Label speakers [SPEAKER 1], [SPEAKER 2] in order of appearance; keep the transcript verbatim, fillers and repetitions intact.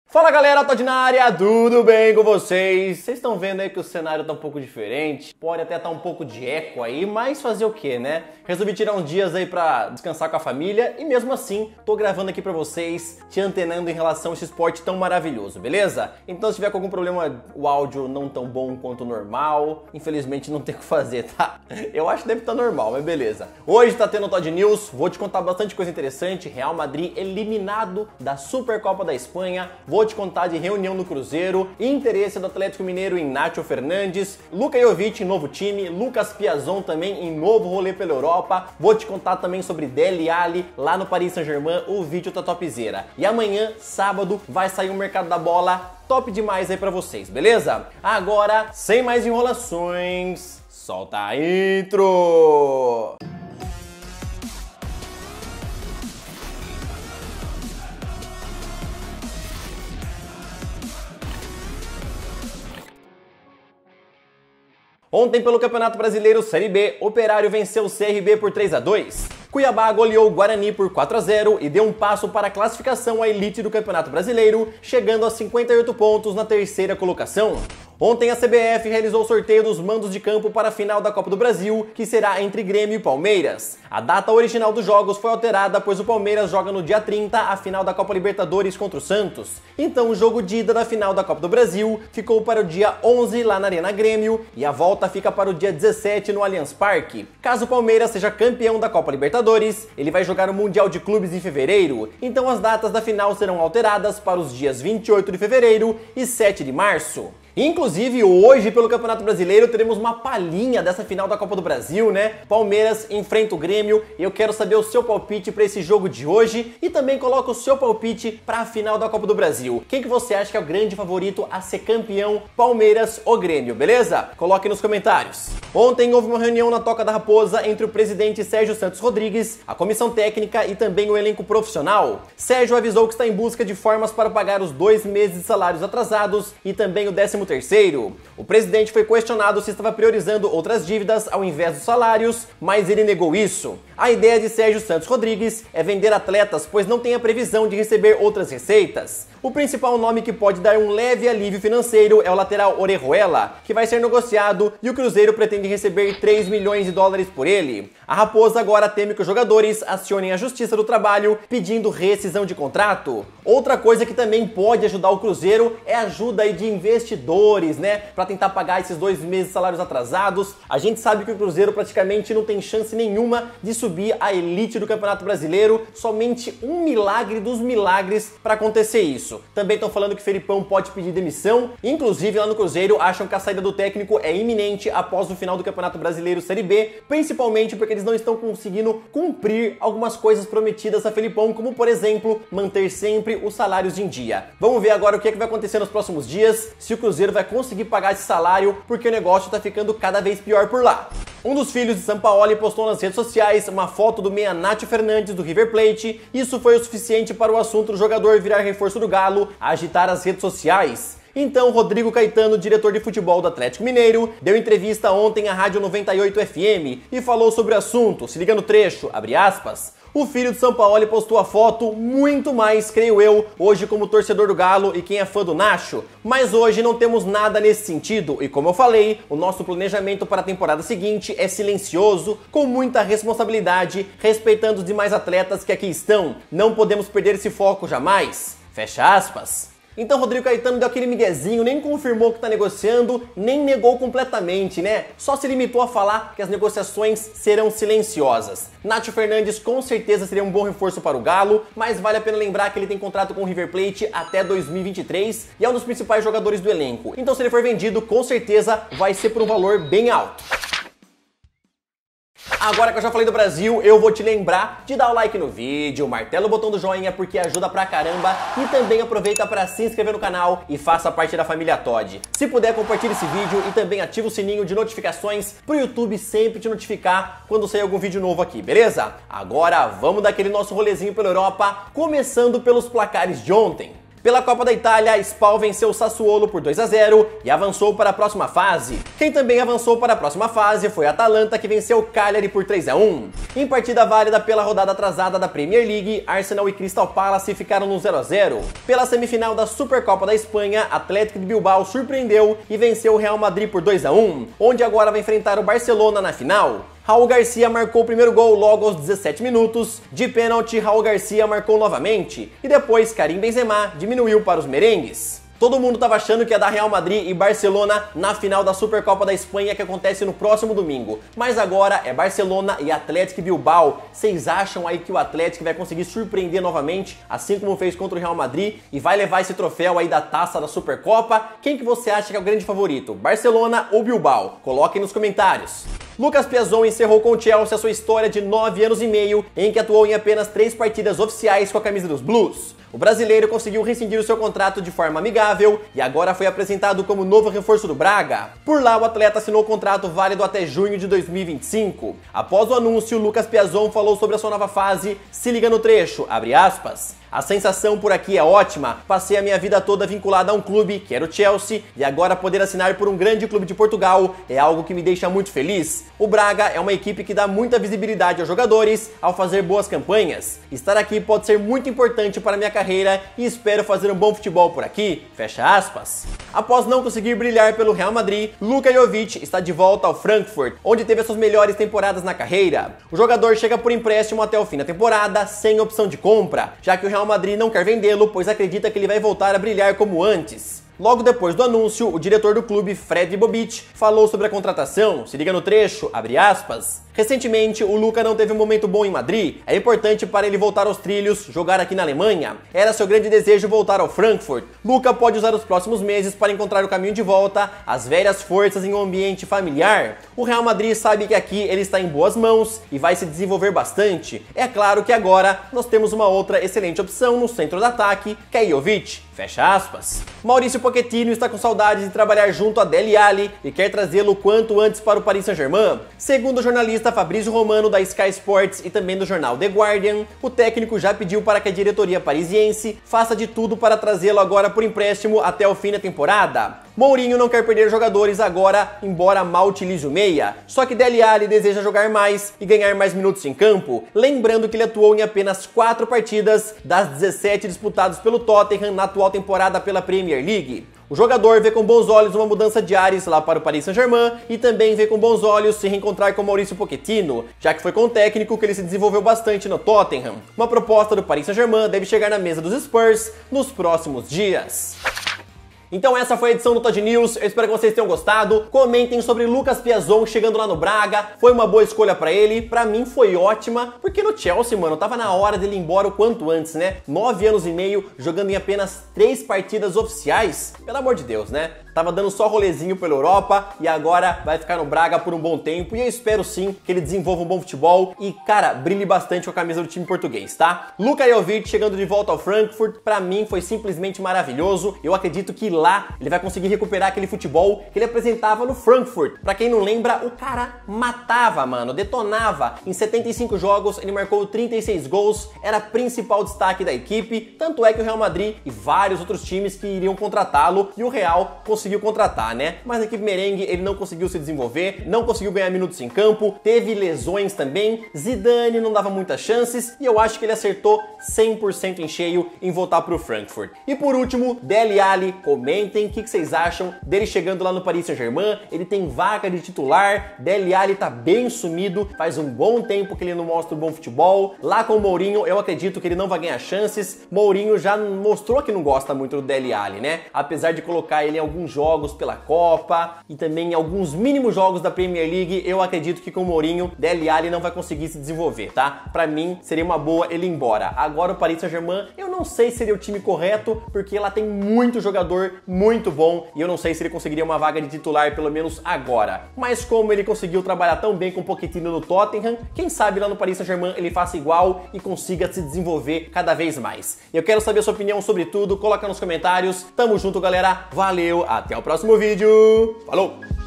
[SPEAKER 1] Fala galera, Todd na área, tudo bem com vocês? Vocês estão vendo aí que o cenário tá um pouco diferente, pode até estar um pouco de eco aí, mas fazer o que, né? Resolvi tirar uns dias aí pra descansar com a família e mesmo assim tô gravando aqui pra vocês, te antenando em relação a esse esporte tão maravilhoso, beleza? Então se tiver com algum problema, o áudio não tão bom quanto o normal, infelizmente não tem o que fazer, tá? Eu acho que deve estar normal, mas beleza. Hoje tá tendo o Todd News, vou te contar bastante coisa interessante, Real Madrid eliminado da Supercopa da Espanha, vou Vou te contar de reunião no Cruzeiro, interesse do Atlético Mineiro em Nacho Fernandes, Luka Jovic em novo time, Lucas Piazon também em novo rolê pela Europa. Vou te contar também sobre Dele Alli lá no Paris Saint-Germain, o vídeo tá topzera. E amanhã, sábado, vai sair o mercado da bola top demais aí pra vocês, beleza? Agora, sem mais enrolações, solta a intro! Ontem, pelo Campeonato Brasileiro Série B, Operário venceu o C R B por três a dois. Cuiabá goleou o Guarani por quatro a zero e deu um passo para a classificação à elite do Campeonato Brasileiro, chegando a cinquenta e oito pontos na terceira colocação. Ontem a C B F realizou o sorteio dos mandos de campo para a final da Copa do Brasil, que será entre Grêmio e Palmeiras. A data original dos jogos foi alterada, pois o Palmeiras joga no dia trinta a final da Copa Libertadores contra o Santos. Então o jogo de ida da final da Copa do Brasil ficou para o dia onze lá na Arena Grêmio e a volta fica para o dia dezessete no Allianz Parque. Caso o Palmeiras seja campeão da Copa Libertadores, ele vai jogar o Mundial de Clubes em fevereiro, então as datas da final serão alteradas para os dias vinte e oito de fevereiro e sete de março. Inclusive, hoje, pelo Campeonato Brasileiro, teremos uma palhinha dessa final da Copa do Brasil, né? Palmeiras enfrenta o Grêmio e eu quero saber o seu palpite para esse jogo de hoje e também coloca o seu palpite para a final da Copa do Brasil. Quem que você acha que é o grande favorito a ser campeão, Palmeiras ou Grêmio, beleza? Coloque nos comentários. Ontem houve uma reunião na Toca da Raposa entre o presidente Sérgio Santos Rodrigues, a comissão técnica e também o elenco profissional. Sérgio avisou que está em busca de formas para pagar os dois meses de salários atrasados e também o décimo terceiro. O presidente foi questionado se estava priorizando outras dívidas ao invés dos salários, mas ele negou isso. A ideia de Sérgio Santos Rodrigues é vender atletas, pois não tem a previsão de receber outras receitas. O principal nome que pode dar um leve alívio financeiro é o lateral Orejuela, que vai ser negociado e o Cruzeiro pretende receber três milhões de dólares por ele. A Raposa agora teme que os jogadores acionem a Justiça do Trabalho pedindo rescisão de contrato. Outra coisa que também pode ajudar o Cruzeiro é a ajuda aí de investidores, né, para tentar pagar esses dois meses de salários atrasados. A gente sabe que o Cruzeiro praticamente não tem chance nenhuma de subir à elite do Campeonato Brasileiro, somente um milagre dos milagres para acontecer isso. Também estão falando que Felipão pode pedir demissão, inclusive lá no Cruzeiro acham que a saída do técnico é iminente após o final do Campeonato Brasileiro Série B, principalmente porque eles não estão conseguindo cumprir algumas coisas prometidas a Felipão, como por exemplo, manter sempre os salários em dia. Vamos ver agora o que é que vai acontecer nos próximos dias, se o Cruzeiro vai conseguir pagar esse salário, porque o negócio está ficando cada vez pior por lá. Um dos filhos de Sampaoli postou nas redes sociais uma foto do meia Nacho Fernandes do River Plate. Isso foi o suficiente para o assunto do jogador virar reforço do Galo agitar as redes sociais. Então, Rodrigo Caetano, diretor de futebol do Atlético Mineiro, deu entrevista ontem à Rádio noventa e oito F M e falou sobre o assunto. Se liga no trecho, abre aspas. O filho de Sampaoli postou a foto, muito mais, creio eu, hoje como torcedor do Galo e quem é fã do Nacho. Mas hoje não temos nada nesse sentido e, como eu falei, o nosso planejamento para a temporada seguinte é silencioso, com muita responsabilidade, respeitando os demais atletas que aqui estão. Não podemos perder esse foco jamais. Fecha aspas. Então Rodrigo Caetano deu aquele miguezinho, nem confirmou que está negociando, nem negou completamente, né? Só se limitou a falar que as negociações serão silenciosas. Nacho Fernandes com certeza seria um bom reforço para o Galo, mas vale a pena lembrar que ele tem contrato com o River Plate até dois mil e vinte e três e é um dos principais jogadores do elenco. Então se ele for vendido, com certeza vai ser por um valor bem alto. Agora que eu já falei do Brasil, eu vou te lembrar de dar o like no vídeo, martela o botão do joinha porque ajuda pra caramba e também aproveita para se inscrever no canal e faça parte da família Todd. Se puder, compartilhe esse vídeo e também ativa o sininho de notificações pro YouTube sempre te notificar quando sair algum vídeo novo aqui, beleza? Agora vamos dar aquele nosso rolezinho pela Europa, começando pelos placares de ontem. Pela Copa da Itália, Spal venceu o Sassuolo por dois a zero e avançou para a próxima fase. Quem também avançou para a próxima fase foi a Atalanta, que venceu o Cagliari por três a um. Em partida válida pela rodada atrasada da Premier League, Arsenal e Crystal Palace ficaram no zero a zero. Pela semifinal da Supercopa da Espanha, Atlético de Bilbao surpreendeu e venceu o Real Madrid por dois a um, onde agora vai enfrentar o Barcelona na final. Raul Garcia marcou o primeiro gol logo aos dezessete minutos, de pênalti Raul Garcia marcou novamente, e depois Karim Benzema diminuiu para os merengues. Todo mundo estava achando que ia dar Real Madrid e Barcelona na final da Supercopa da Espanha, que acontece no próximo domingo. Mas agora é Barcelona e Atlético Bilbao. Vocês acham aí que o Atlético vai conseguir surpreender novamente, assim como fez contra o Real Madrid, e vai levar esse troféu aí da taça da Supercopa? Quem que você acha que é o grande favorito, Barcelona ou Bilbao? Coloquem nos comentários. Lucas Piazon encerrou com o Chelsea a sua história de nove anos e meio, em que atuou em apenas três partidas oficiais com a camisa dos Blues. O brasileiro conseguiu rescindir o seu contrato de forma amigável e agora foi apresentado como novo reforço do Braga. Por lá, o atleta assinou contrato válido até junho de dois mil e vinte e cinco. Após o anúncio, Lucas Piazon falou sobre a sua nova fase. Se liga no trecho, abre aspas. A sensação por aqui é ótima, passei a minha vida toda vinculada a um clube, que era o Chelsea, e agora poder assinar por um grande clube de Portugal é algo que me deixa muito feliz. O Braga é uma equipe que dá muita visibilidade aos jogadores ao fazer boas campanhas. Estar aqui pode ser muito importante para minha carreira e espero fazer um bom futebol por aqui, fecha aspas. Após não conseguir brilhar pelo Real Madrid, Luka Jovic está de volta ao Frankfurt, onde teve as suas melhores temporadas na carreira. O jogador chega por empréstimo até o fim da temporada, sem opção de compra, já que o Real Madrid não quer vendê-lo, pois acredita que ele vai voltar a brilhar como antes. Logo depois do anúncio, o diretor do clube, Fred Bobic, falou sobre a contratação. Se liga no trecho, abre aspas. Recentemente, o Luka não teve um momento bom em Madrid. É importante para ele voltar aos trilhos, jogar aqui na Alemanha. Era seu grande desejo voltar ao Frankfurt. Luka pode usar os próximos meses para encontrar o caminho de volta às velhas forças em um ambiente familiar. O Real Madrid sabe que aqui ele está em boas mãos e vai se desenvolver bastante. É claro que agora nós temos uma outra excelente opção no centro do ataque, que é Jovic. Fecha aspas. Maurício Pochettino está com saudades de trabalhar junto a Dele Alli e quer trazê-lo quanto antes para o Paris Saint-Germain. Segundo o jornalista Fabrício Romano da Sky Sports e também do jornal The Guardian, o técnico já pediu para que a diretoria parisiense faça de tudo para trazê-lo agora por empréstimo até o fim da temporada. Mourinho não quer perder jogadores agora, embora mal utilize o meia. Só que Dele Alli deseja jogar mais e ganhar mais minutos em campo. Lembrando que ele atuou em apenas quatro partidas das dezessete disputadas pelo Tottenham na atual temporada pela Premier League. O jogador vê com bons olhos uma mudança de ares lá para o Paris Saint-Germain e também vê com bons olhos se reencontrar com Maurício Pochettino, já que foi com o técnico que ele se desenvolveu bastante no Tottenham. Uma proposta do Paris Saint-Germain deve chegar na mesa dos Spurs nos próximos dias. Então essa foi a edição do Todd News, eu espero que vocês tenham gostado. Comentem sobre Lucas Piazon chegando lá no Braga, foi uma boa escolha pra ele, pra mim foi ótima, porque no Chelsea, mano, tava na hora dele ir embora o quanto antes, né? Nove anos e meio, jogando em apenas três partidas oficiais, pelo amor de Deus, né? Tava dando só rolezinho pela Europa e agora vai ficar no Braga por um bom tempo e eu espero sim que ele desenvolva um bom futebol e, cara, brilhe bastante com a camisa do time português, tá? Luka Jovic chegando de volta ao Frankfurt, pra mim foi simplesmente maravilhoso. Eu acredito que lá ele vai conseguir recuperar aquele futebol que ele apresentava no Frankfurt. Pra quem não lembra, o cara matava, mano, detonava. Em setenta e cinco jogos ele marcou trinta e seis gols, era principal destaque da equipe, tanto é que o Real Madrid e vários outros times que iriam contratá-lo e o Real conseguiu conseguiu contratar, né? Mas a equipe merengue ele não conseguiu se desenvolver, não conseguiu ganhar minutos em campo, teve lesões também, Zidane não dava muitas chances e eu acho que ele acertou cem por cento em cheio em voltar pro Frankfurt. E por último, Dele Alli, comentem o que, que vocês acham dele chegando lá no Paris Saint-Germain. Ele tem vaga de titular, Dele Alli tá bem sumido, faz um bom tempo que ele não mostra um bom futebol. Lá com o Mourinho, eu acredito que ele não vai ganhar chances. Mourinho já mostrou que não gosta muito do Dele Alli, né? Apesar de colocar ele em alguns jogos pela Copa e também em alguns mínimos jogos da Premier League, eu acredito que com o Mourinho, Dele Alli não vai conseguir se desenvolver, tá? Pra mim, seria uma boa ele ir embora. Agora o Paris Saint-Germain, eu não sei se seria o time correto, porque lá tem muito jogador muito bom e eu não sei se ele conseguiria uma vaga de titular, pelo menos agora. Mas como ele conseguiu trabalhar tão bem com o Pochettino no Tottenham, quem sabe lá no Paris Saint-Germain ele faça igual e consiga se desenvolver cada vez mais. Eu quero saber a sua opinião sobre tudo, coloca nos comentários. Tamo junto, galera. Valeu, até o próximo vídeo. Falou!